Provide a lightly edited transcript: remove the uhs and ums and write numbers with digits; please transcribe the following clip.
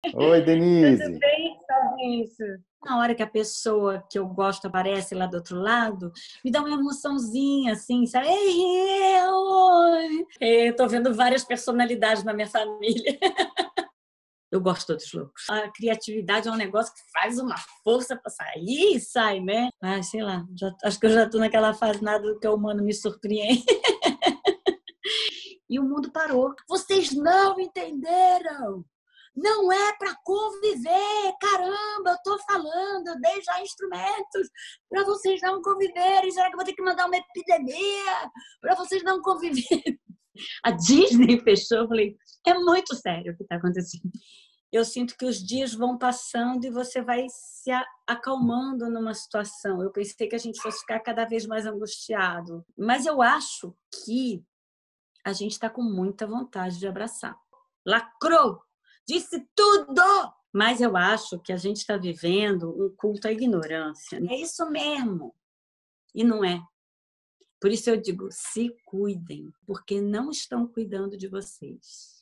Oi, Tudo Denise. bem, Fabrício? Na hora que a pessoa que eu gosto aparece lá do outro lado, me dá uma emoçãozinha, assim, sabe? Ei, oi! Eu tô vendo várias personalidades na minha família. Eu gosto dos loucos. A criatividade é um negócio que faz uma força para sair e sai, né? Ah, sei lá, acho que eu já tô naquela fase nada do que o humano me surpreende. E o mundo parou. Vocês não entenderam! Não é para conviver! Caramba, eu estou falando, eu dei já instrumentos para vocês não conviverem. Será que eu vou ter que mandar uma epidemia para vocês não conviverem? A Disney fechou. Eu falei, é muito sério o que está acontecendo. Eu sinto que os dias vão passando e você vai se acalmando numa situação. Eu pensei que a gente fosse ficar cada vez mais angustiado. Mas eu acho que a gente está com muita vontade de abraçar. Lacrou! Disse tudo! Mas eu acho que a gente está vivendo um culto à ignorância. É isso mesmo. E não é. Por isso eu digo, se cuidem, porque não estão cuidando de vocês.